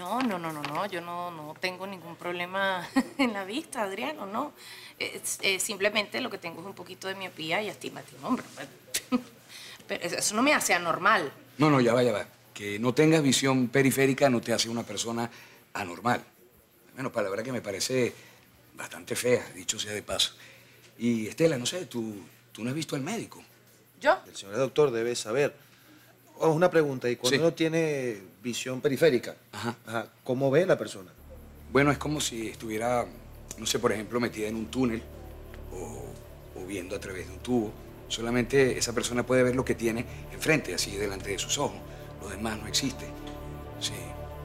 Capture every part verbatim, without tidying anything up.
No, no, no, no, no. Yo no, no tengo ningún problema en la vista, Adriano, no. Es, es simplemente lo que tengo es un poquito de miopía y astigmatismo, hombre. Pero eso no me hace anormal. No, no, ya va, ya va. Que no tengas visión periférica no te hace una persona anormal. Bueno, para la verdad que me parece bastante fea, dicho sea de paso. Y, Estela, no sé, tú, tú no has visto al médico. ¿Yo? El señor doctor debe saber. Oh, una pregunta, ¿y cuando Sí. uno tiene visión periférica, Ajá. Ajá, cómo ve la persona? Bueno, es como si estuviera, no sé, por ejemplo, metida en un túnel o, o viendo a través de un tubo. Solamente esa persona puede ver lo que tiene enfrente, así delante de sus ojos. Lo demás no existe. Sí.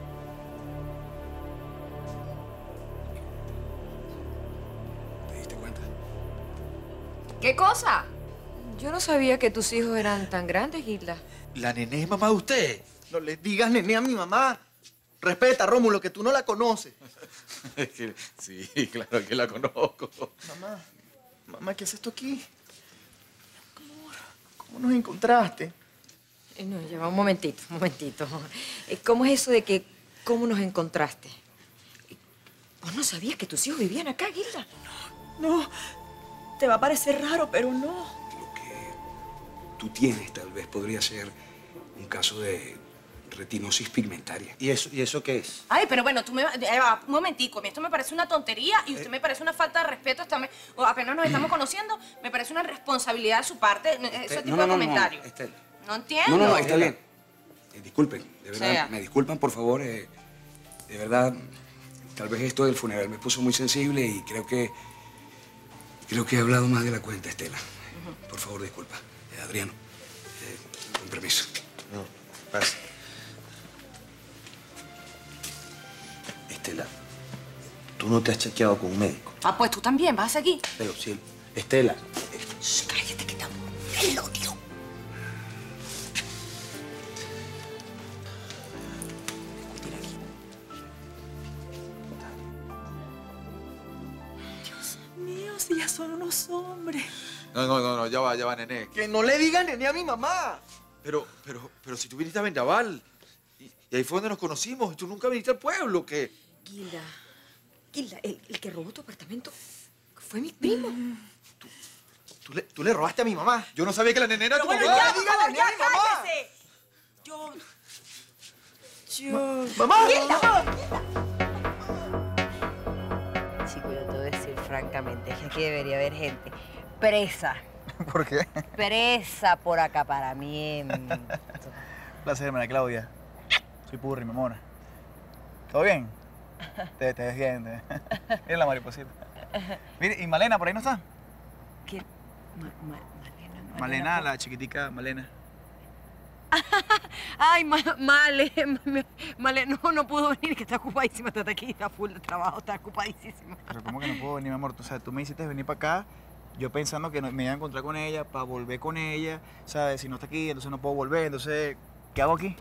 ¿Te diste cuenta? ¿Qué cosa? Yo no sabía que tus hijos eran tan grandes, Gilda. ¿La nené es mamá de usted? No le digas nené a mi mamá. Respeta, Rómulo, que tú no la conoces. Sí, claro que la conozco. Mamá, mamá, ¿qué haces tú aquí? ¿Cómo, cómo nos encontraste? Eh, No, lleva un momentito, un momentito. Eh, ¿Cómo es eso de que cómo nos encontraste? ¿Vos no sabías que tus hijos vivían acá, Gilda? No, te va a parecer raro, pero no. Lo que tú tienes tal vez podría ser un caso de retinosis pigmentaria. ¿Y eso, ¿Y eso qué es? Ay, pero bueno, tú me... eh, va, un momentico, a mí esto me parece una tontería y usted me parece una falta de respeto. Hasta me- o apenas nos estamos conociendo, me parece una responsabilidad de su parte, eh, ese tipo no, de no, no, comentarios. no, Estela. No entiendo. No, no, no, está bien. Eh, disculpen, de verdad, Sea. me disculpan, por favor. eh, de verdad, tal vez esto del funeral me puso muy sensible y creo que... Creo que he hablado más de la cuenta, Estela. Por favor, disculpa. Eh, Adriano, eh, con permiso. No, pasa. Estela, tú no te has chequeado con un médico. Ah, pues tú también, vas a seguir. Pero sí, Estela. Shh, cállate que estamos... El odio. Mío, si ya son unos hombres. No, no, no, no, ya va, ya va, nené. Que no le digan nené a mi mamá. Pero, pero, pero si tú viniste a Vendaval, y, y ahí fue donde nos conocimos, y tú nunca viniste al pueblo, ¿qué? Gilda, Gilda, el, el que robó tu apartamento fue mi primo. Tú le, tú le robaste a mi mamá. Yo no sabía que la nené era tu Bueno, mamá. ya, por dígale, favor, ya, nené, mamá. cállese. Yo... Yo... ¡Mamá! Chico, yo te voy a decir francamente, es que aquí debería haber gente presa. ¿Por qué? Presa por acaparamiento. Placer, María Claudia. Soy Purri, mi mona. ¿Todo bien? Te, te ves bien. Te... Mira la mariposita. Mire, ¿y Malena por ahí no está? ¿Qué? Ma- ma- Malena, Malena, la chiquitica Malena. Ay, ma Male, ma- Male, no, no pudo venir, que está ocupadísima, está aquí, está full de trabajo, está ocupadísima. Pero ¿cómo que no puedo venir, mi amor? O sea, tú me hiciste venir para acá, yo pensando que no- me iba a encontrar con ella, para volver con ella, ¿sabes? Si no está aquí, entonces no puedo volver, entonces, ¿qué hago aquí?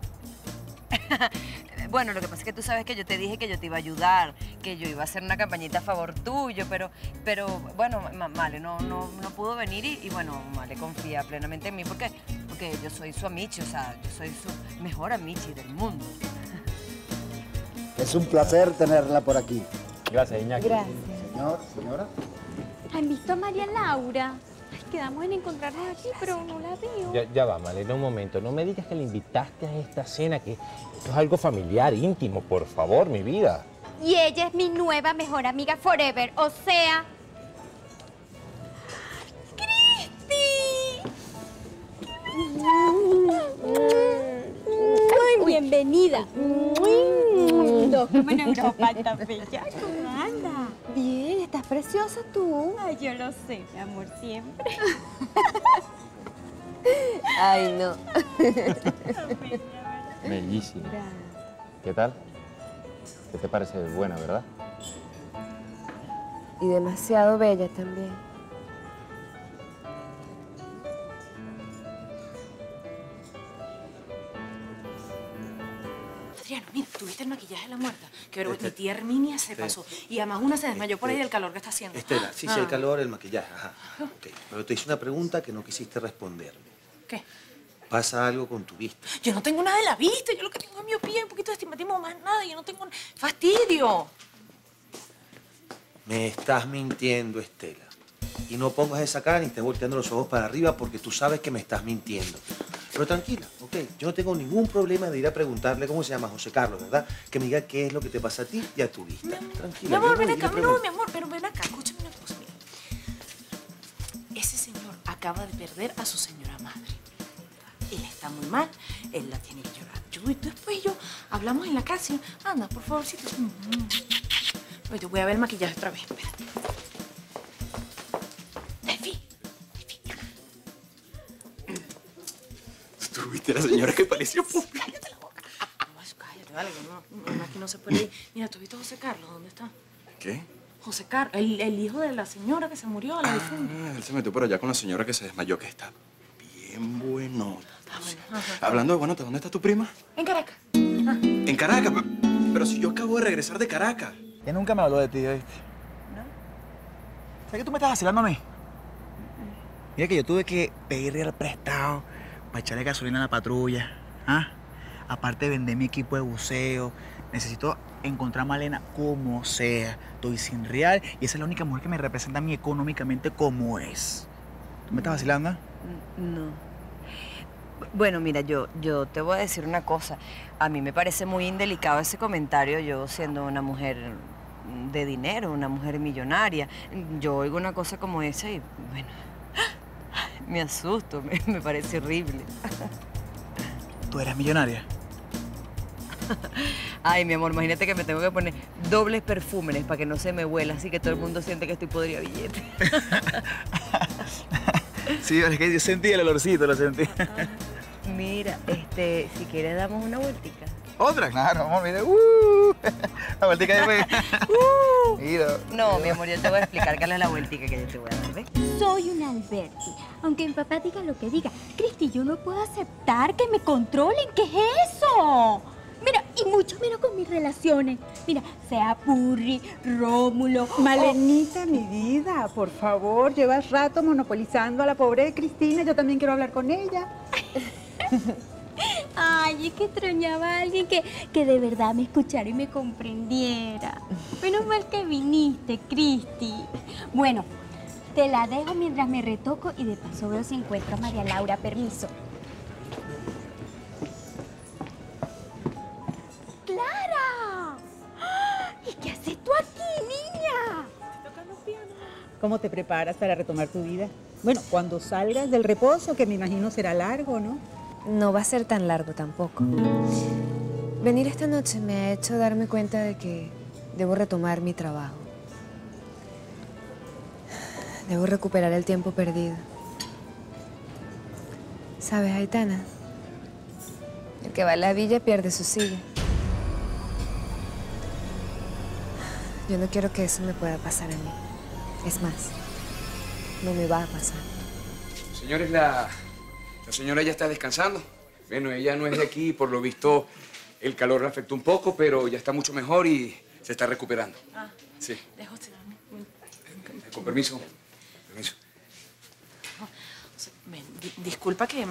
Bueno, lo que pasa es que tú sabes que yo te dije que yo te iba a ayudar, que yo iba a hacer una campañita a favor tuyo, pero, pero bueno, Ma- Male no, no, no pudo venir y, y bueno, Male confía plenamente en mí porque, porque yo soy su amichi, o sea, yo soy su mejor amichi del mundo. Es un placer tenerla por aquí. Gracias, Iñaki. Gracias. Señor, señora. ¿Han visto a María Laura? Ay, quedamos en encontrarnos aquí, pero no la veo. Ya, ya va, Malena, un momento. No me digas que le invitaste a esta cena, que esto es algo familiar, íntimo, por favor, mi vida. Y ella es mi nueva mejor amiga forever, o sea... ¡Cristi! Ay, bienvenida. No, como en Europa, tan bella. ¿Cómo anda? Bien, estás preciosa tú. Ay, yo lo sé, mi amor, siempre. Ay, no. Bellísima. ¿Qué tal? ¿Qué te parece buena, verdad? Y demasiado bella también. Adriano, mira, ¿tuviste el maquillaje de la muerta? Que vergüenza, mi tía Herminia se pasó. Y además una se desmayó por ahí del calor que está haciendo. Estela, sí, sí, Ah. el calor, el maquillaje, ajá. Ok, pero te hice una pregunta que no quisiste responderme. ¿Qué? pasa algo con tu vista. Yo no tengo nada de la vista. Yo lo que tengo es miopía, un poquito de estigmatismo, más nada. Yo no tengo fastidio. Me estás mintiendo, Estela. Y no pongas esa cara ni estés volteando los ojos para arriba porque tú sabes que me estás mintiendo. Pero tranquila, ¿ok? Yo no tengo ningún problema de ir a preguntarle cómo se llama José Carlos, ¿verdad? Que me diga qué es lo que te pasa a ti y a tu vista. Tranquila. Mi amor, yo ven voy a ir acá. a No, preguntar. mi amor, pero ven acá. Escúchame una cosa, mira. Ese señor acaba de perder a su señora madre. Él está muy mal. Él la tiene que llorar. Yo y después yo hablamos en la casa y anda, por favorcito. Oye, yo voy a ver el maquillaje otra vez. Espérate. Tefi. ¿Tú viste a la señora que pareció pupi? Cállate la boca. No, eso cállate, vale. Que no, no, aquí no se puede ir. Mira, ¿tú viste a José Carlos? ¿Dónde está? ¿Qué? José Carlos, el, el hijo de la señora que se murió, la difunta. Ah, él se metió por allá con la señora que se desmayó, que está bien bueno. Ah, bueno. Ajá. Hablando de bueno, ¿dónde está tu prima? En Caracas. En Caracas. Pero, pero si yo acabo de regresar de Caracas. Ella nunca me habló de ti, ¿viste? ¿No? ¿Sabes que tú me estás vacilando a mí? Mira que yo tuve que pedirle al prestado para echarle gasolina a la patrulla. ¿Ah? Aparte de vender mi equipo de buceo, necesito encontrar a Malena como sea. Estoy sin real y esa es la única mujer que me representa a mí económicamente como es. ¿Tú me estás vacilando? ¿Eh? No. Bueno, mira, yo, yo te voy a decir una cosa. A mí me parece muy indelicado ese comentario, yo siendo una mujer de dinero, una mujer millonaria. Yo oigo una cosa como esa y, bueno, me asusto, me, me parece horrible. ¿Tú eres millonaria? Ay, mi amor, imagínate que me tengo que poner dobles perfúmenes para que no se me huela, así que todo el mundo siente que estoy podrida billete. Sí, es que yo sentí el olorcito, lo sentí. Mira, este, si quieres damos una vueltica. Otra, claro, amor, mira. Uh, la vueltica después. Uh, mira. No, mi amor, yo te voy a explicar cuál es la vueltica que yo te voy a dar, ¿ves? Soy una Alberti. Aunque mi papá diga lo que diga. Cristi, yo no puedo aceptar que me controlen. ¿Qué es eso? Mira, y mucho menos con mis relaciones. Mira, sea Purri, Rómulo... Malenita, o... mi vida, por favor, llevas rato monopolizando a la pobre Cristina. Yo también quiero hablar con ella. Ay, es que extrañaba a alguien que, que de verdad me escuchara y me comprendiera. Menos mal que viniste, Cristi. Bueno, te la dejo mientras me retoco y de paso veo si encuentro a María Laura. Permiso. ¡Clara! ¿Y qué haces tú aquí, niña? ¿Cómo te preparas para retomar tu vida? Bueno, cuando salgas del reposo, que me imagino será largo, ¿no? No va a ser tan largo tampoco. Venir esta noche me ha hecho darme cuenta de que debo retomar mi trabajo. Debo recuperar el tiempo perdido. ¿Sabes, Aitana? El que va a la villa pierde su silla. Yo no quiero que eso me pueda pasar a mí. Es más, no me va a pasar. Señores, la, la señora ya está descansando. Bueno, ella no es de aquí, por lo visto el calor la afectó un poco, pero ya está mucho mejor y se está recuperando. Ah, sí. Dejo este- Con permiso. Permiso. O sea, ven, di- disculpa que, eh,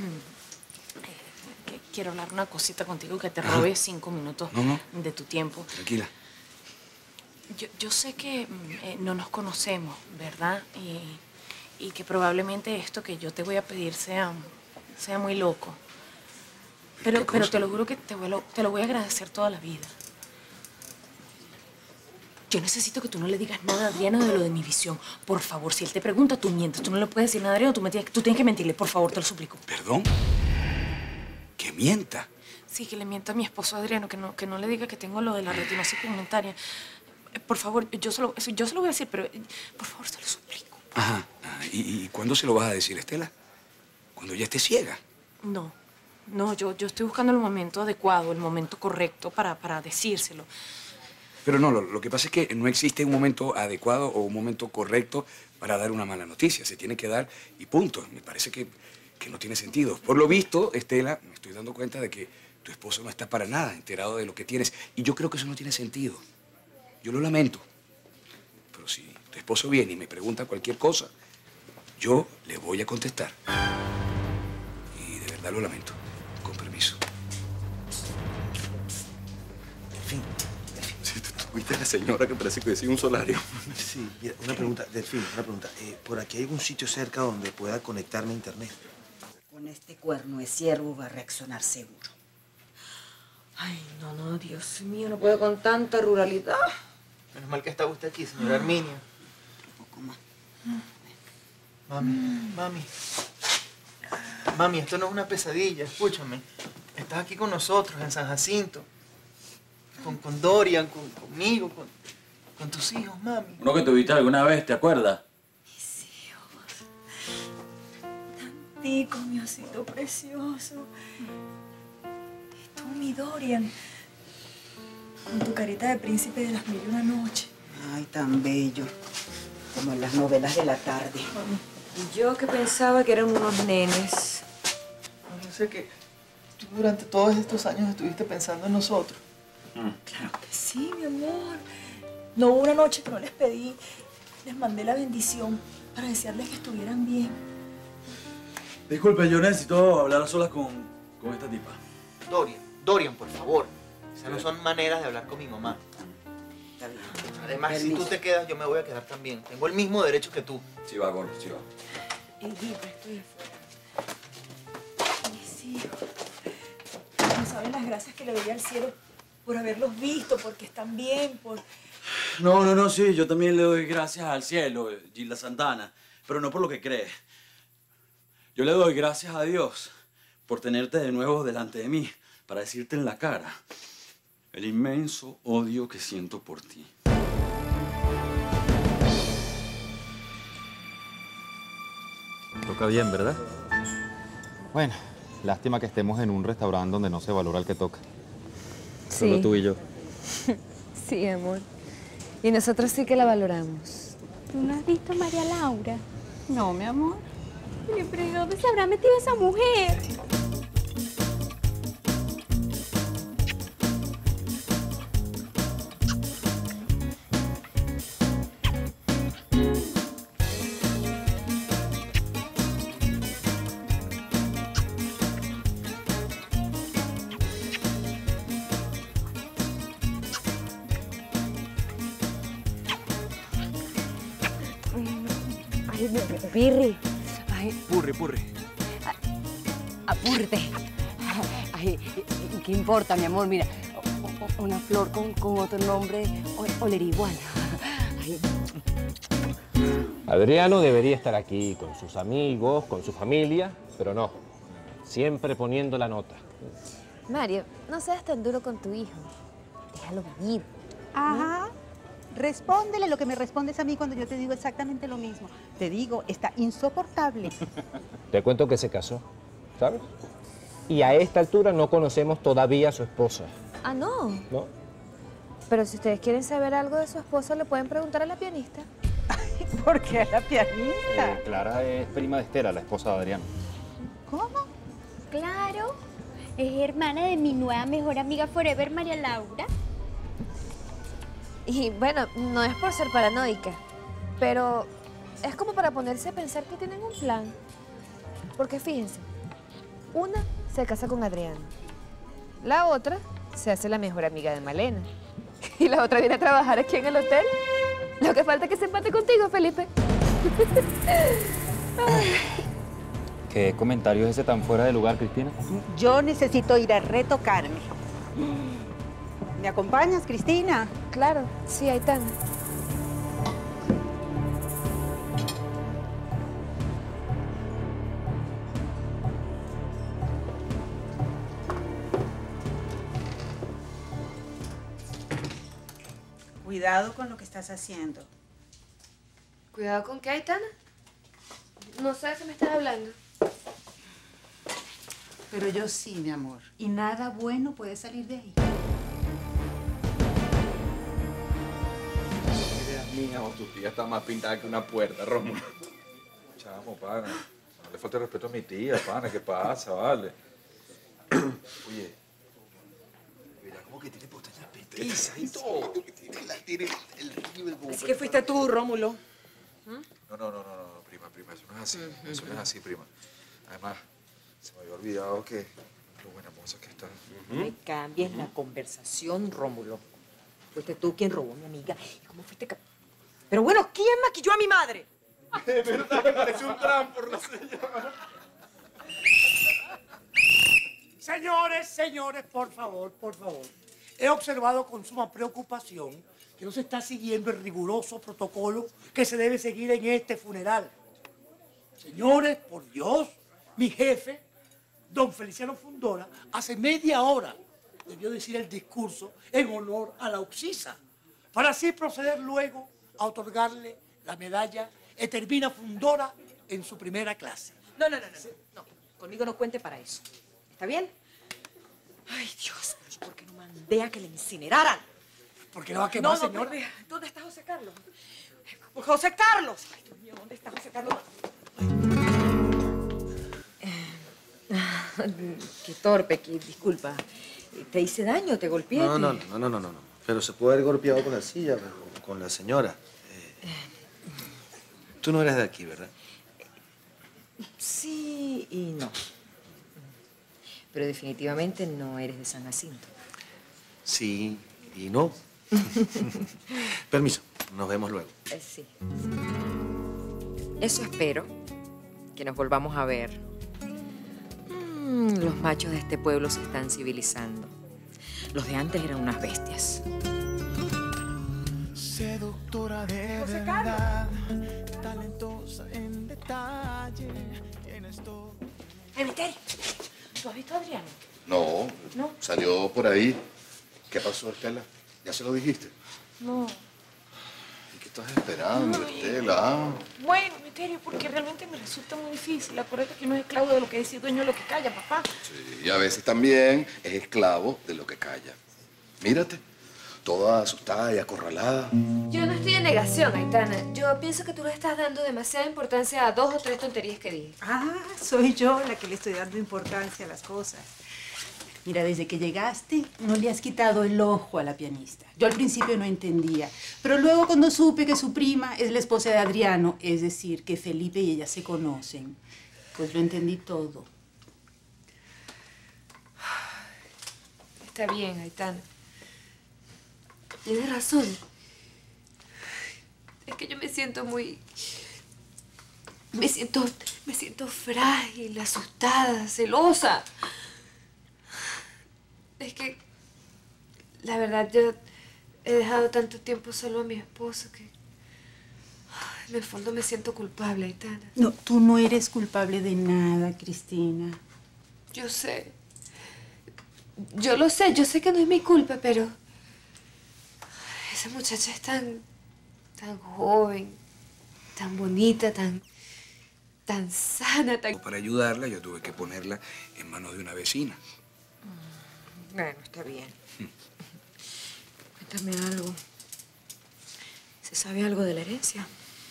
que quiero hablar una cosita contigo que te robe cinco minutos No, no. de tu tiempo. Tranquila. Yo, yo sé que mm, eh, no nos conocemos, ¿verdad? Y, y que probablemente esto que yo te voy a pedir sea, sea muy loco. Pero, pero te lo juro que te, voy a lo, te lo voy a agradecer toda la vida. Yo necesito que tú no le digas nada a Adriano de lo de mi visión. Por favor, si él te pregunta, tú mientes. Tú no le puedes decir nada a Adriano, tú, me tienes, tú tienes que mentirle. Por favor, te lo suplico. ¿Perdón? Que mienta. Sí, que le mienta a mi esposo Adriano, que no, que no le diga que tengo lo de la retinosis pigmentaria. Eh, Por favor, yo se lo, eso- yo se lo voy a decir, pero eh, por favor, te lo suplico. Ajá. Ah, ¿Y, y cuándo se lo vas a decir, Estela? Cuando ya esté ciega. No, no, yo, yo estoy buscando el momento adecuado, el momento correcto para, para decírselo. Pero no, lo, lo que pasa es que no existe un momento adecuado o un momento correcto para dar una mala noticia. Se tiene que dar y punto. Me parece que, que no tiene sentido. Por lo visto, Estela, me estoy dando cuenta de que tu esposo no está para nada enterado de lo que tienes. Y yo creo que eso no tiene sentido. Yo lo lamento. Pero si tu esposo viene y me pregunta cualquier cosa, yo le voy a contestar. Y de verdad verdad lo lamento. Con permiso. Delfín, Delfín. Sí, tú, tú viste a la señora que parece que decía un solario. Sí, mira, una pregunta, Delfín, una pregunta. Eh, ¿Por aquí hay algún sitio cerca donde pueda conectarme a internet? Con este cuerno de ciervo va a reaccionar seguro. Ay, no, no, Dios mío, no puedo con tanta ruralidad. Menos mal que está usted aquí, señora Herminia. Un poco más. Mami, mami. Mami, esto no es una pesadilla, escúchame. Estás aquí con nosotros, en San Jacinto. Con, con Dorian, con, conmigo, con, con tus hijos, mami. Uno que tuviste alguna vez, ¿te acuerdas? Mis hijos. Tantico, mi osito precioso. Y tú, mi Dorian. Con tu carita de príncipe de las mil y una noches. Ay, tan bello. Como en las novelas de la tarde. Y yo que pensaba que eran unos nenes. Yo sé que tú durante todos estos años estuviste pensando en nosotros. Claro que sí, mi amor. No hubo una noche que no les pedí. Les mandé la bendición para desearles que estuvieran bien. Disculpe, yo necesito hablar a solas con, con esta tipa. Dorian, Dorian, por favor. Esas no son maneras de hablar con mi mamá. Está bien. Además, si tú te quedas, yo me voy a quedar también. Tengo el mismo derecho que tú. Sí va, gordo, sí va. Hijita, estoy afuera. Mis hijos. No saben las gracias que le doy al cielo por haberlos visto, porque están bien, por... No, no, no, sí, yo también le doy gracias al cielo, Gilda Santana, pero no por lo que crees. Yo le doy gracias a Dios por tenerte de nuevo delante de mí, para decirte en la cara el inmenso odio que siento por ti. Toca bien, ¿verdad? Bueno, lástima que estemos en un restaurante donde no se valora el que toca. Solo Sí. tú y yo. Sí, amor. Y nosotros sí que la valoramos. ¿Tú no has visto a María Laura? No, mi amor. Pero ¿y dónde se habrá metido esa mujer? Ay, Birri. Ay, Purri, purri. apúrate. Ay, ¿y qué importa, mi amor? Mira, o- o- una flor con, con otro nombre, o- oler igual. Ay, Adriano debería estar aquí con sus amigos, con su familia, pero no. Siempre poniendo la nota. Mario, no seas tan duro con tu hijo. Déjalo vivir. Ajá. Respóndele lo que me respondes a mí cuando yo te digo exactamente lo mismo. Te digo, está insoportable. Te cuento que se casó, ¿sabes? Y a esta altura no conocemos todavía a su esposa, Ah, no. ¿no? Pero si ustedes quieren saber algo de su esposa, le pueden preguntar a la pianista. ¿Por qué a la pianista? Eh, Clara es prima de Estela, la esposa de Adriano. ¿Cómo? Claro. Es hermana de mi nueva mejor amiga forever, María Laura. Y bueno, no es por ser paranoica, pero es como para ponerse a pensar que tienen un plan. Porque fíjense, una se casa con Adriano, la otra se hace la mejor amiga de Malena y la otra viene a trabajar aquí en el hotel. Lo que falta es que se empate contigo, Felipe. ¿Qué comentario es ese tan fuera de lugar, Cristina? Yo necesito ir a retocarme. ¿Me acompañas, Cristina? Claro, sí, Aitana. Cuidado con lo que estás haciendo. ¿Cuidado con qué, Aitana? No sabes qué me estás hablando. Pero yo sí, mi amor. Y nada bueno puede salir de ahí. Ideas mías o tu tía está más pintada que una puerta, Rómulo. Chamo, pana. No le falta respeto a mi tía, pana. ¿Qué pasa, vale? Oye, mira, como que tiene pestañas petizas y todo. La tiene el río como... Así que fuiste tú, Rómulo. No, no, no, no, no, prima, prima. Eso no es así. Eso no es así, prima. Además, Se me había olvidado que lo buena moza que está. Me cambies la conversación, Rómulo. Fuiste tú quien robó a mi amiga. ¿Y cómo fuiste cap- Pero bueno, ¿quién maquilló a mi madre? De verdad, me pareció un trampo, la señora. Señores, señores, por favor, por favor. He observado con suma preocupación que no se está siguiendo el riguroso protocolo que se debe seguir en este funeral. Señores, por Dios, mi jefe, don Feliciano Fundora, hace media hora debió decir el discurso en honor a la Oxisa, para así proceder luego a otorgarle la medalla Etermina Fundora en su primera clase. No, no, no, no, no. Conmigo no cuente para eso. ¿Está bien? Ay, Dios, pero ¿por qué no mandé a que le incineraran? ¿Por qué no va a quemar, no, no, señora? pero, ¿dónde está José Carlos? ¡José Carlos! Ay, Dios mío, ¿dónde está José Carlos? Qué torpe, que, disculpa. ¿Te hice daño? ¿Te golpeé? No, no, no, no, no, no, no. Pero se puede haber golpeado con la silla, pero con la señora. Eh, tú no eres de aquí, ¿verdad? Sí y no. Pero definitivamente no eres de San Jacinto. Sí y no. Permiso, nos vemos luego. Eh, sí. Eso espero, que nos volvamos a ver. Mm, los machos de este pueblo se están civilizando. Los de antes eran unas bestias. Seductora de verdad, talentosa en detalle, tienes todo. Emiterio, ¿tú has visto a Adriano? No, No. salió por ahí. ¿Qué pasó, Estela? ¿Ya se lo dijiste? No. ¿Y qué estás esperando, No, Estela? Ah, Bueno, Emiterio, porque realmente me resulta muy difícil. Acuérdate que no es esclavo de lo que dice dueño de lo que calla, papá. sí, y a veces también es esclavo de lo que calla. Mírate, toda asustada y acorralada. Yo no estoy en negación, Aitana. Yo pienso que tú le estás dando demasiada importancia a dos o tres tonterías que dije. Ah, soy yo la que le estoy dando importancia a las cosas. Mira, desde que llegaste, no le has quitado el ojo a la pianista. Yo al principio no entendía, pero luego cuando supe que su prima es la esposa de Adriano, es decir, que Felipe y ella se conocen, pues lo entendí todo. Está bien, Aitana. Tienes razón. Es que yo me siento muy... Me siento... Me siento frágil, asustada, celosa. Es que... La verdad, yo he dejado tanto tiempo solo a mi esposo que... En el fondo me siento culpable, Aitana. No, tú no eres culpable de nada, Cristina. Yo sé. Yo lo sé, yo sé que no es mi culpa, pero... Esa muchacha es tan... tan joven, tan bonita, tan... tan sana, tan... Para ayudarla, yo tuve que ponerla en manos de una vecina. Bueno, está bien. Cuéntame algo. ¿Se sabe algo de la herencia?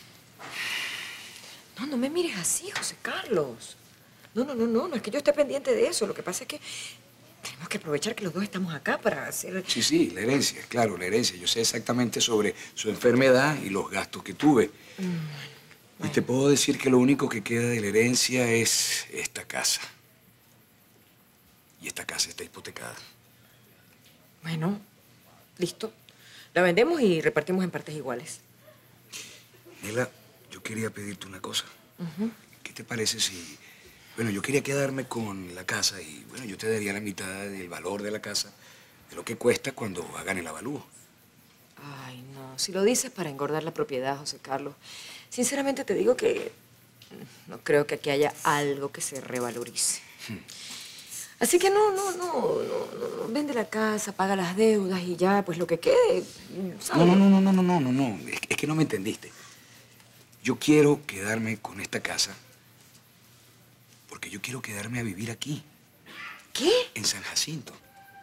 No, no me mires así, José Carlos. No, no, no, no, no es que yo esté pendiente de eso. Lo que pasa es que tenemos que aprovechar que los dos estamos acá para hacer... Sí, sí, la herencia, claro, la herencia. Yo sé exactamente sobre su enfermedad y los gastos que tuve. Mm, Y te puedo decir que lo único que queda de la herencia es esta casa. Y esta casa está hipotecada. Bueno, listo. La vendemos y repartimos en partes iguales. Nela, yo quería pedirte una cosa. Ujú. ¿Qué te parece si... Bueno, yo quería quedarme con la casa y, bueno, yo te daría la mitad del valor de la casa, de lo que cuesta cuando hagan el avalúo. Ay, no. Si lo dices para engordar la propiedad, José Carlos. Sinceramente te digo que no creo que aquí haya algo que se revalorice. Así que no, no, no, no, no. Vende la casa, paga las deudas y ya, pues lo que quede, ¿sabes? No, no, no, no, no, no, no, no. Es, es que no me entendiste. Yo quiero quedarme con esta casa porque yo quiero quedarme a vivir aquí. ¿Qué? En San Jacinto.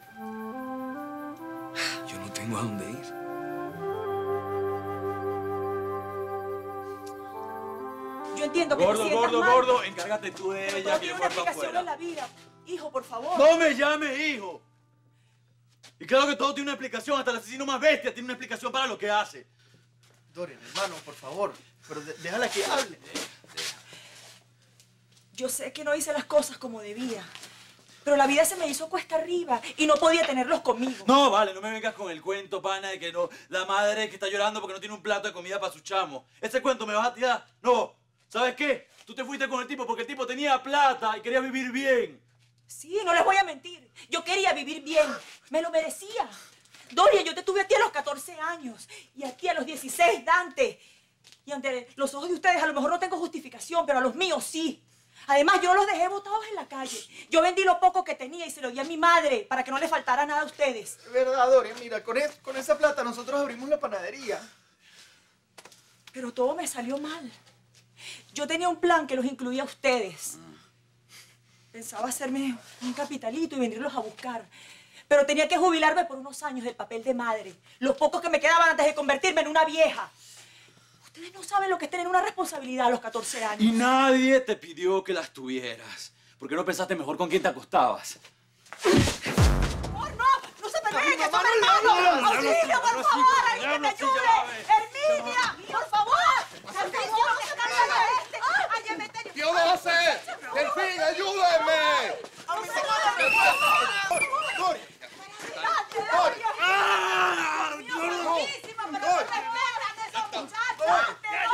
Yo no tengo a dónde ir. Yo entiendo que Gordo, te sientas gordo, mal. gordo, encárgate tú de Pero ella, todo que tiene yo una guardo explicación afuera. en la vida. Hijo, por favor. No me llames hijo. Y claro que todo tiene una explicación, hasta el asesino más bestia tiene una explicación para lo que hace. Dorian, hermano, por favor. Pero de- déjala que hable. Yo sé que no hice las cosas como debía, pero la vida se me hizo cuesta arriba y no podía tenerlos conmigo. No, vale, no me vengas con el cuento, pana, de que no, la madre que está llorando porque no tiene un plato de comida para su chamo. ¿Ese cuento me vas a tirar? No. ¿Sabes qué? Tú te fuiste con el tipo porque el tipo tenía plata y quería vivir bien. Sí, no les voy a mentir. Yo quería vivir bien. Me lo merecía. Doria, yo te tuve a ti a los catorce años y a ti a los dieciséis, Dante. Y ante los ojos de ustedes a lo mejor no tengo justificación, pero a los míos sí. Además, yo no los dejé botados en la calle. Yo vendí lo poco que tenía y se lo di a mi madre para que no le faltara nada a ustedes. Es verdad, Doria, mira, con, es, con esa plata nosotros abrimos la panadería. Pero todo me salió mal. Yo tenía un plan que los incluía a ustedes. Pensaba hacerme un capitalito y venirlos a buscar. Pero tenía que jubilarme por unos años del papel de madre. Los pocos que me quedaban antes de convertirme en una vieja. Ustedes no saben lo que es tener una responsabilidad a los catorce años. Y nadie te pidió que las tuvieras. ¿Por qué no pensaste mejor con quién te acostabas? ¡No, no! ¡No se peleen, que son hermanos! ¡Auxilio, por favor! ¡Alguien que te ayude! ¡Herminia, por favor! ¡Servicio, no se caigan a este! ¡Ay, mete! ¡Tío José! ¡Delfín, ayúdenme! ¡Doria! ¡Doria! ¡Ah! ¡Dios santísimo, pero no respetan esos muchachos!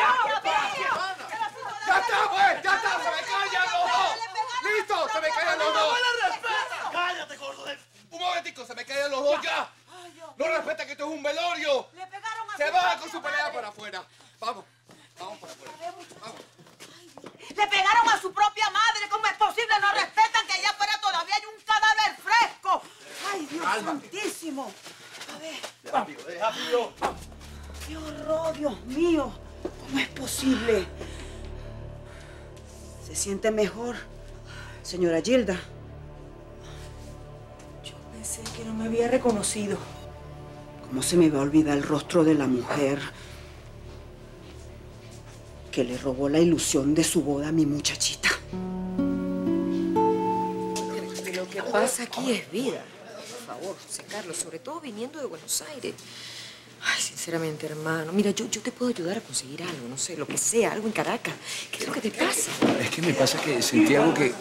¡Ya está, pues! ¡Ya está! ¡Se me callan los dos! ¡Listo! ¡Se me callan los dos! ¡Cállate, gordo! Un momentico, se me callan los dos ya. No respeta que esto es un velorio. Se va con su pelea para afuera. Vamos, vamos para afuera. Vamos. Le pegaron a su propia madre. ¿Cómo es posible? No respetan que allá afuera todavía hay un cadáver fresco. ¡Ay, Dios santísimo! A ver. Rápido, rápido. ¡Qué horror, Dios mío! ¿Cómo es posible? ¿Se siente mejor, señora Gilda? Yo pensé que no me había reconocido. ¿Cómo se me va a olvidar el rostro de la mujer que le robó la ilusión de su boda a mi muchachita? Lo que pasa aquí es vida. Por favor, José Carlos, sobre todo viniendo de Buenos Aires. Ay, sinceramente, hermano, mira, yo, yo te puedo ayudar a conseguir algo, no sé, lo que sea, algo en Caracas. ¿Qué es lo que te pasa? Es que me pasa que sentí algo que...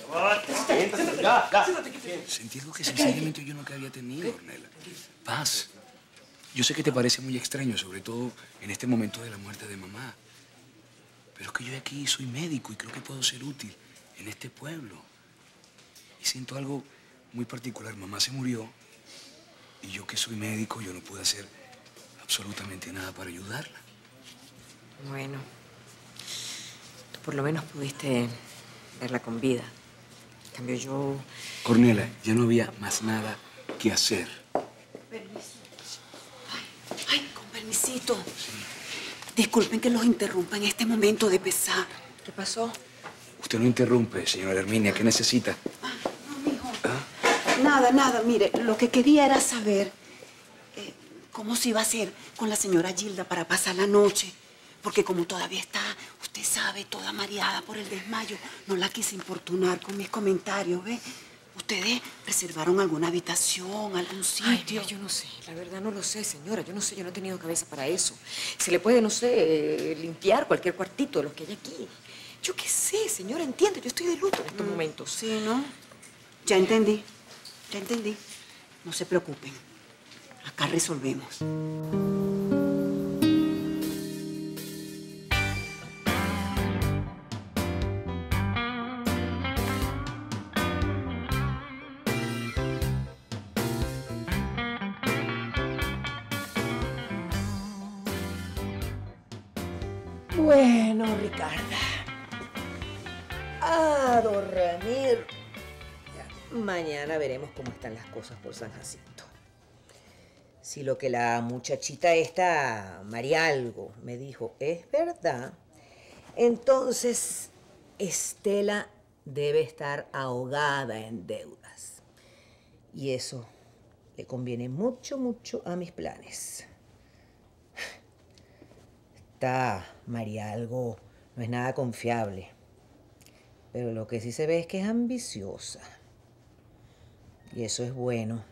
Sentí algo que sencillamente yo nunca había tenido, Ornella. Paz. Yo sé que te parece muy extraño, sobre todo en este momento de la muerte de mamá. Pero es que yo aquí soy médico y creo que puedo ser útil en este pueblo. Y siento algo muy particular. Mamá se murió y yo que soy médico, yo no pude hacer absolutamente nada para ayudarla. Bueno, tú por lo menos pudiste verla con vida. En cambio yo... Ornella, ya no había más nada que hacer. Permiso. Ay, ay, con permisito. Disculpen que los interrumpa en este momento de pesar. ¿Qué pasó? Usted no interrumpe, señora Herminia. ¿Qué necesita? Nada, nada, mire, lo que quería era saber eh, cómo se iba a hacer con la señora Gilda para pasar la noche. Porque como todavía está, usted sabe, toda mareada por el desmayo, no la quise importunar con mis comentarios, ¿ve? ¿Ustedes reservaron alguna habitación, algún sitio? Ay, mira, yo no sé, la verdad no lo sé, señora. Yo no sé, yo no he tenido cabeza para eso. Se le puede, no sé, eh, limpiar cualquier cuartito de los que hay aquí. Yo qué sé, señora, entiende, yo estoy de luto en estos mm, momentos. Sí, ¿no? Ya entendí, ya entendí. No se preocupen, acá resolvemos. Bueno, Ricarda. Ah, don Ramiro. Ya, mañana veremos cómo están las cosas por San Jacinto. Si lo que la muchachita esta, María Algo, me dijo es verdad, entonces Estela debe estar ahogada en deudas. Y eso le conviene mucho, mucho a mis planes. Esta María Algo no es nada confiable, pero lo que sí se ve es que es ambiciosa. Y eso es bueno.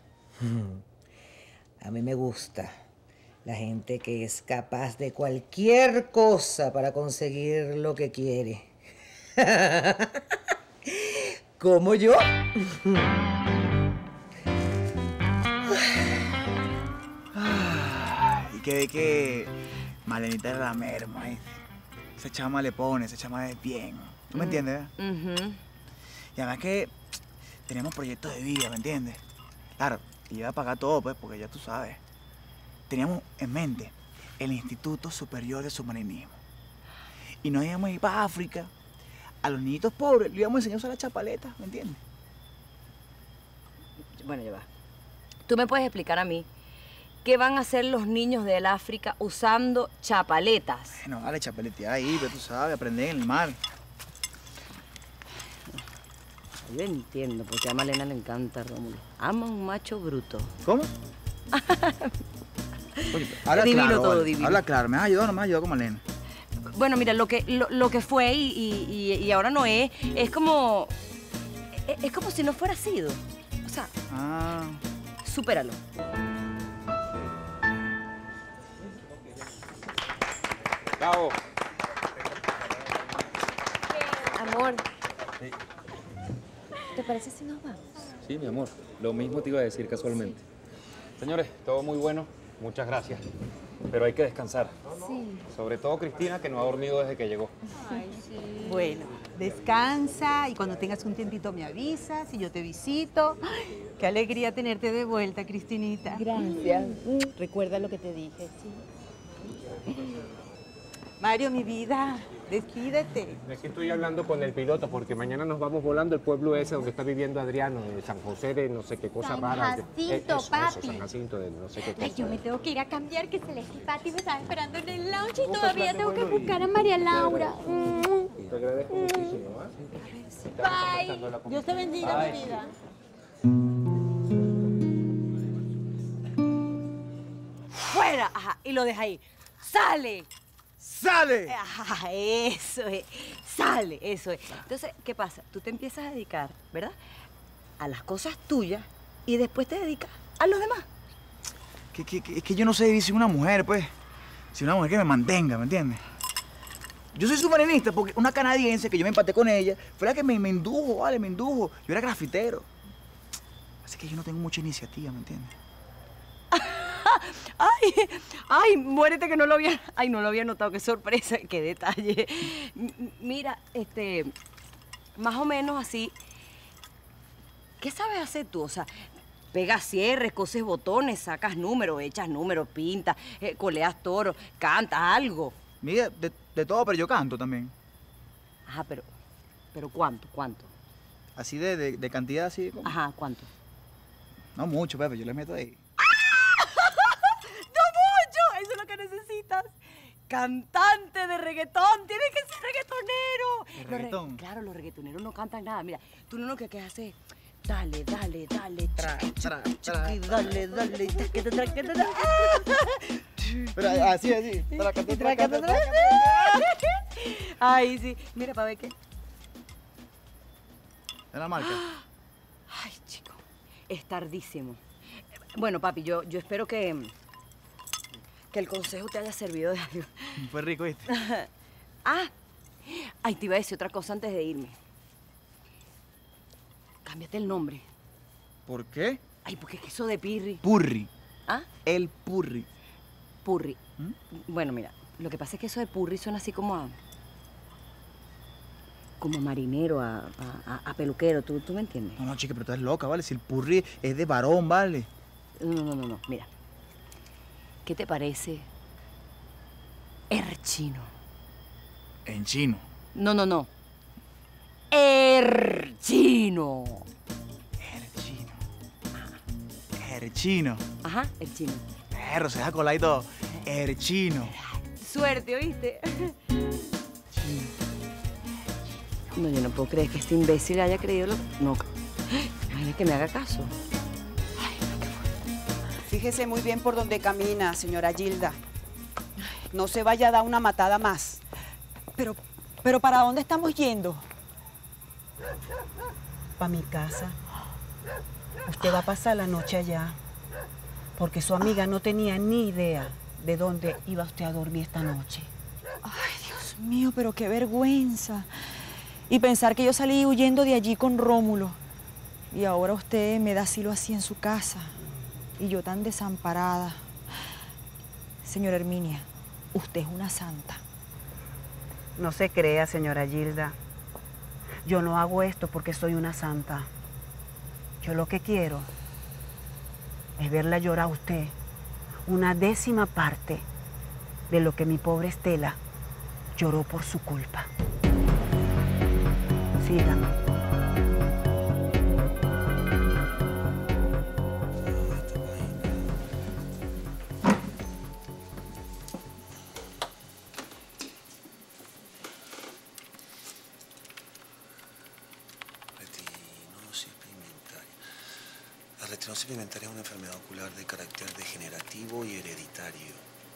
A mí me gusta la gente que es capaz de cualquier cosa para conseguir lo que quiere. ¿Como yo? Y que ve que Malenita era la merma, ¿eh? Esa chama le pone, esa chama es bien. ¿Tú me entiendes, verdad? Uh-huh. Y además que tenemos proyectos de vida, ¿me entiendes? Claro, y iba a pagar todo, pues, porque ya tú sabes. Teníamos en mente el Instituto Superior de Submarinismo. Y nos íbamos a ir para África. A los niñitos pobres le íbamos a enseñar a usar la chapaleta, ¿me entiendes? Bueno, ya va. ¿Tú me puedes explicar a mí qué van a hacer los niños del África usando chapaletas? Bueno, dale, chapaletea ahí, pero tú sabes, aprender en el mar. Yo entiendo, porque a Malena le encanta, Rómulo. Ama un macho bruto. ¿Cómo? Oye, habla Divino claro, todo, vale. divino. Habla claro, me has ayudado, no me has ayudado con Malena. Bueno, mira, lo que, lo, lo que fue y, y, y ahora no es, es como... Es, es como si no fuera sido. O sea, ah. supéralo. Chao. Amor. ¿Te parece si nos vamos? Sí, mi amor. Lo mismo te iba a decir casualmente. Señores, todo muy bueno. Muchas gracias. Pero hay que descansar. Sí. Sobre todo Cristina, que no ha dormido desde que llegó. Ay, sí. Bueno, descansa y cuando tengas un tiempito me avisas y yo te visito. Ay, qué alegría tenerte de vuelta, Cristinita. Gracias. Recuerda lo que te dije, sí. Mario, mi vida, despídete. Aquí estoy hablando con el piloto porque mañana nos vamos volando al pueblo ese donde está viviendo Adriano, de San José de no sé qué cosa San rara. Jacinto, Eh, eso, papi. eso, San Jacinto de no sé qué cosa. Ay, yo me tengo que ir a cambiar, que Celeste y Pati me están esperando en el lounge y ¿Cómo todavía estás, tengo que bueno? buscar a María Laura. Te agradezco muchísimo. ¿eh? Bye. Dios te bendiga, Bye. mi vida. ¡Fuera! Ajá, y lo deja ahí. ¡Sale! ¡Sale! Ajá, eso es. Sale, eso es. Entonces, ¿qué pasa? Tú te empiezas a dedicar, ¿verdad? A las cosas tuyas y después te dedicas a los demás. Que, que, que, es que yo no sé vivir sin una mujer, pues. Sin una mujer que me mantenga, ¿me entiendes? Yo soy submarinista porque una canadiense que yo me empaté con ella fue la que me, me indujo, vale, me indujo. Yo era grafitero. Así que yo no tengo mucha iniciativa, ¿me entiendes? Ay, ay, muérete que no lo había, ay, no lo había notado, qué sorpresa, qué detalle. M- Mira, este, más o menos así, ¿qué sabes hacer tú? O sea, pegas cierres, coses botones, sacas números, echas números, pintas, eh, coleas toros, cantas algo. Mira, de, de todo, pero yo canto también. Ajá, pero, pero ¿cuánto, cuánto? Así de, de, de cantidad, así. como- Ajá, ¿cuánto? No mucho, Pepe, yo le meto ahí. ¡No mucho! Eso es lo que necesitas. Cantante de reggaetón, tienes que ser reggaetonero. ¿De Los re- reggaetón? Claro, los reggaetoneros no cantan nada. Mira, tú no lo que quieres hacer. Dale, dale, dale, tra, tra, tra, dale, dale, traque, traque, tra. Pero así, así. Trácate, Trácate, trácate, trácate. Ay, sí. Mira, para ver qué. ¿Es la marca? Ay, chico, es tardísimo. Bueno, papi, yo, yo espero que, que el consejo te haya servido de algo. Fue rico, ¿viste? Ah, ay, te iba a decir otra cosa antes de irme. Cámbiate el nombre. ¿Por qué? Ay, porque es que eso de Pirri. Purri. ¿Ah? El Purri. Purri. Bueno, mira, lo que pasa es que eso de Purri suena así como a... como a marinero, a, a, a- a peluquero, ¿tú, ¿tú me entiendes? No, no, chica, pero tú eres loca, ¿vale? Si el Purri es de varón, ¿vale? No, no, no, no, mira. ¿Qué te parece Erchino? En chino. No, no, no. Erchino. El chino. Ajá, el chino. Perro, se deja colar y todo. El chino. Suerte, ¿oíste? No, yo no puedo creer que este imbécil haya creído lo... No, imagina que me haga caso. Fíjese muy bien por dónde camina, señora Gilda. No se vaya a dar una matada más. Pero, pero ¿para dónde estamos yendo? Para mi casa. Usted va a pasar la noche allá. Porque su amiga no tenía ni idea de dónde iba usted a dormir esta noche. Ay, Dios mío, pero qué vergüenza. Y pensar que yo salí huyendo de allí con Rómulo. Y ahora usted me da asilo así en su casa. Y yo tan desamparada. Señora Herminia, usted es una santa. No se crea, señora Gilda. Yo no hago esto porque soy una santa. Yo lo que quiero es verla llorar a usted una décima parte de lo que mi pobre Estela lloró por su culpa. Sígame. La retinosis pigmentaria es una enfermedad ocular de carácter degenerativo y hereditario.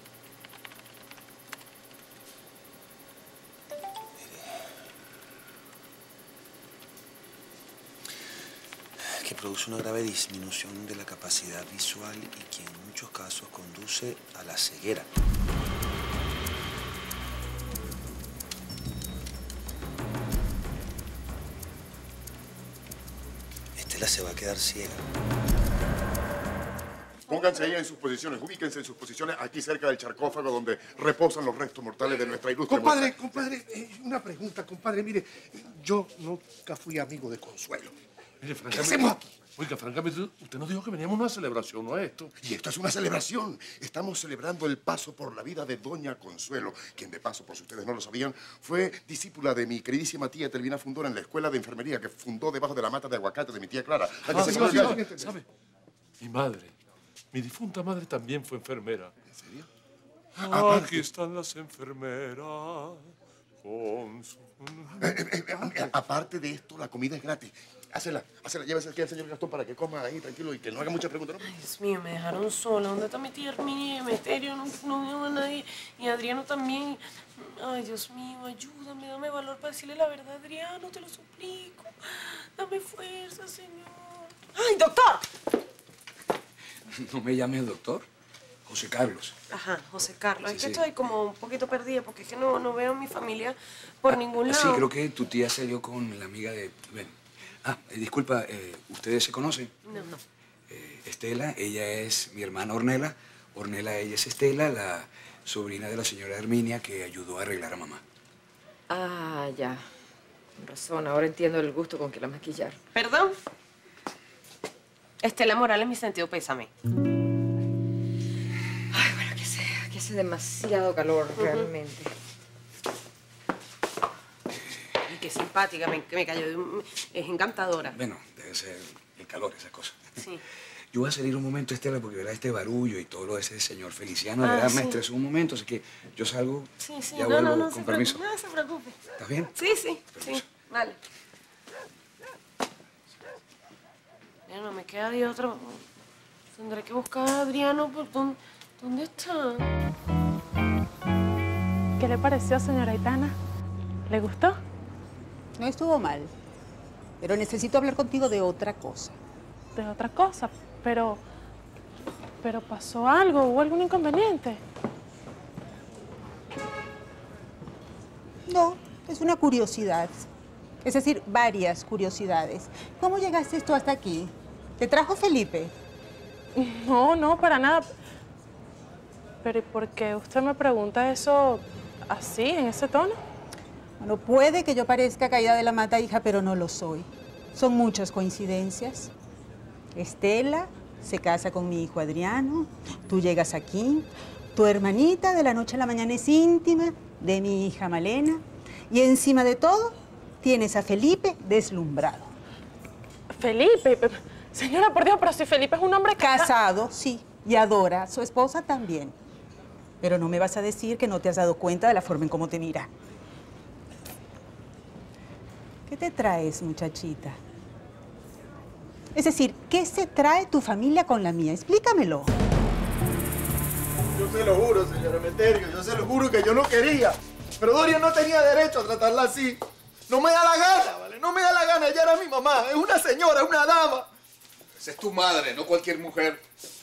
Que produce una grave disminución de la capacidad visual y que en muchos casos conduce a la ceguera. Estela se va a quedar ciega. Pónganse ahí en sus posiciones, ubíquense en sus posiciones aquí cerca del sarcófago donde reposan los restos mortales de nuestra ilustre Compadre, muerta. compadre, eh, una pregunta, compadre. Mire, yo nunca fui amigo de Consuelo. Mire, ¿Qué hacemos aquí? Oiga, francamente, usted nos dijo que veníamos a una celebración, ¿no es esto? Y esto es una celebración. Estamos celebrando el paso por la vida de Doña Consuelo, quien de paso, por si ustedes no lo sabían, fue discípula de mi queridísima tía Telvina Fundora en la escuela de enfermería que fundó debajo de la mata de aguacate de mi tía Clara. La que Ah, se sí, conoció- sí, sí, ¿sabe? Mi madre, mi difunta madre también fue enfermera. ¿En serio? Ah, aquí están las enfermeras con su... Eh, eh, eh, eh, aparte de esto, la comida es gratis. Hacela, hacela, llévese aquí al señor Gastón para que coma ahí tranquilo y que no haga muchas preguntas, ¿no? Ay, Dios mío, me dejaron sola. ¿Dónde está mi tía Herminia y Emeterio? No, no veo a nadie. Y Adriano también. Ay, Dios mío, ayúdame, dame valor para decirle la verdad, Adriano, te lo suplico. Dame fuerza, Señor. ¡Ay, doctor! No me llames doctor. José Carlos. Ajá, José Carlos. Sí, es que sí. estoy como un poquito perdida porque es que no, no veo a mi familia por ningún lado. Sí, creo que tu tía se dio con la amiga de... Ven. Ah, eh, disculpa, eh, ¿ustedes se conocen? No, no. Eh, Estela, ella es mi hermana Ornela. Ornela, ella es Estela, la sobrina de la señora Herminia que ayudó a arreglar a mamá. Ah, ya. Con razón, ahora entiendo el gusto con que la maquillaron. ¿Perdón? Estela Morales, mi sentido pésame. Ay, bueno, que hace, que hace demasiado calor, realmente. Ay, qué simpática, me, me cayó de un... Es encantadora. Bueno, debe ser el calor, esa cosa. Sí. Yo voy a salir un momento, Estela, porque verá este barullo y todo lo de ese señor Feliciano, de Ah, verdad sí. me estresó un momento, así que yo salgo, Sí, sí, ya no, vuelvo no, no, con se permiso. preocupe, no se preocupe. ¿Estás bien? Sí, sí, sí, vale. Ya no me queda de otra. Tendré que buscar a Adriano por dónde, ¿dónde está. ¿Qué le pareció, señora Aitana? ¿Le gustó? No estuvo mal, pero necesito hablar contigo de otra cosa. De otra cosa, pero... Pero pasó algo, ¿hubo algún inconveniente? No, es una curiosidad. Es decir, varias curiosidades. ¿Cómo llegaste tú hasta aquí? ¿Te trajo Felipe? No, no, para nada. Pero ¿y por qué usted me pregunta eso así, en ese tono? Bueno, puede que yo parezca caída de la mata, hija, pero no lo soy. Son muchas coincidencias. Estela se casa con mi hijo Adriano, tú llegas aquí, tu hermanita de la noche a la mañana es íntima de mi hija Malena, y encima de todo tienes a Felipe deslumbrado. Felipe, señora, por Dios, pero si Felipe es un hombre casado. Casado, sí, y adora a su esposa también. Pero no me vas a decir que no te has dado cuenta de la forma en cómo te mira. ¿Qué te traes, muchachita? Es decir, ¿qué se trae tu familia con la mía? Explícamelo. Yo se lo juro, señor Emeterio, yo se lo juro que yo no quería. Pero Dorian no tenía derecho a tratarla así. No me da la gana, ¿vale? No me da la gana, ella era mi mamá, es una señora, es una dama. Esa es tu madre, no cualquier mujer.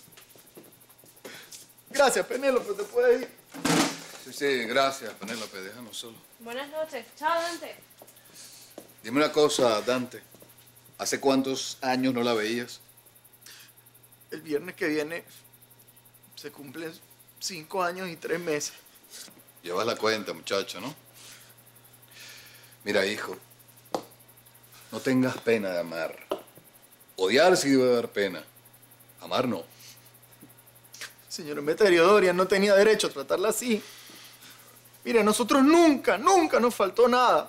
Gracias, Penélope, te puedes ir. Sí, sí, gracias, Penélope, déjanos solo. Buenas noches. Chao, Dante. Dime una cosa, Dante. ¿Hace cuántos años no la veías? El viernes que viene se cumplen cinco años y tres meses. Llevas la cuenta, muchacho, ¿no? Mira, hijo, no tengas pena de amar. Odiar sí debe dar pena. Amar no. Señor Emeterio, Dorian no tenía derecho a tratarla así. Mire, a nosotros nunca, nunca nos faltó nada.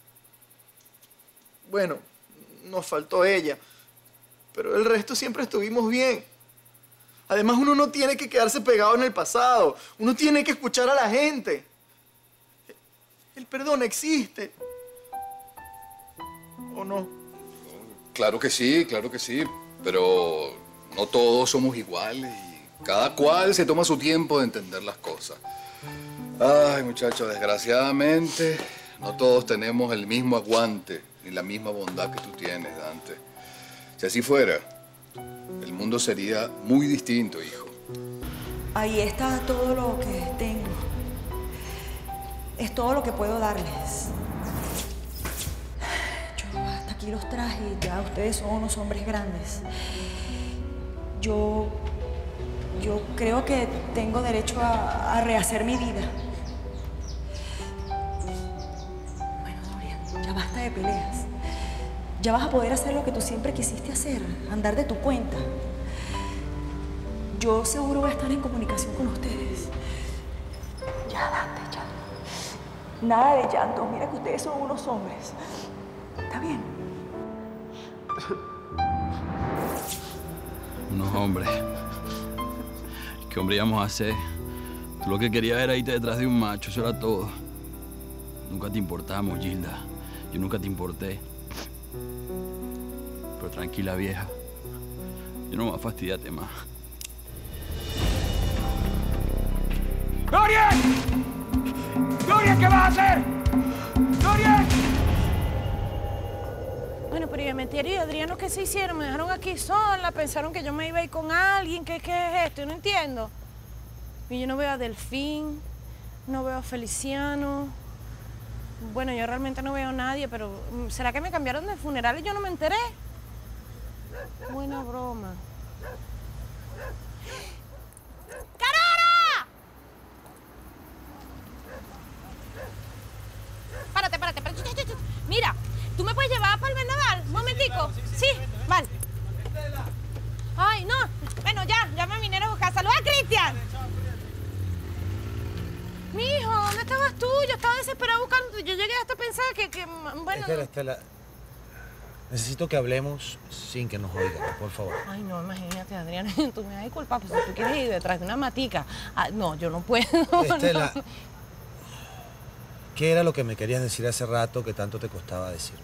Bueno, nos faltó ella, pero el resto siempre estuvimos bien. Además, uno no tiene que quedarse pegado en el pasado. Uno tiene que escuchar a la gente. El perdón existe. ¿O no? Claro que sí, claro que sí, pero no todos somos iguales y cada cual se toma su tiempo de entender las cosas. Ay, muchachos, desgraciadamente no todos tenemos el mismo aguante ni la misma bondad que tú tienes, Dante. Si así fuera, el mundo sería muy distinto, hijo. Ahí está todo lo que tengo. Es todo lo que puedo darles. Yo hasta aquí los traje, ya ustedes son unos hombres grandes. Yo... yo creo que tengo derecho a, a rehacer mi vida. Bueno, Dorian, ya basta de peleas. Ya vas a poder hacer lo que tú siempre quisiste hacer, andar de tu cuenta. Yo seguro voy a estar en comunicación con ustedes. Ya, Dante, ya. Nada de llanto. Mira que ustedes son unos hombres. ¿Está bien? Unos hombres. ¿Qué hombre íbamos a hacer? Tú lo que querías era irte detrás de un macho, eso era todo. Nunca te importamos, Gilda. Yo nunca te importé. Pero tranquila, vieja. Yo no me voy a fastidiarte más. ¡Dorian! ¡Dorian, qué vas a hacer! ¡Dorian! Bueno, pero y Emeterio y Adriano, ¿qué se hicieron? Me dejaron aquí sola, pensaron que yo me iba a ir con alguien. ¿Qué, qué es esto? Yo no entiendo. Y yo no veo a Delfín, no veo a Feliciano. Bueno, yo realmente no veo a nadie, pero ¿será que me cambiaron de funeral y yo no me enteré? Buena broma. ¡Carora! Párate, párate, párate. Mira, ¿tú me puedes llevar para el Vendaval? Un momentico. Sí, vale. Ay, no. Bueno, ya, ya me vinieron a buscar. ¡Saluda a Cristian! Mijo, ¿dónde estabas tú? Yo estaba desesperada buscando. Yo llegué hasta pensar que, que bueno... Estela, Estela, necesito que hablemos sin que nos oigan, por favor. Ay, no, imagínate, Adriana, tú me vas a disculpar, pues si tú quieres ir detrás de una matica. Ah, no, yo no puedo. Estela, no. ¿Qué era lo que me querías decir hace rato que tanto te costaba decirme?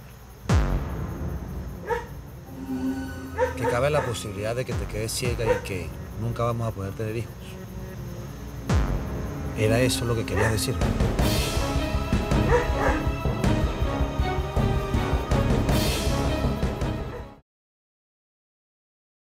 Que cabe la posibilidad de que te quedes ciega y que nunca vamos a poder tener hijos. ¿Era eso lo que querías decirme?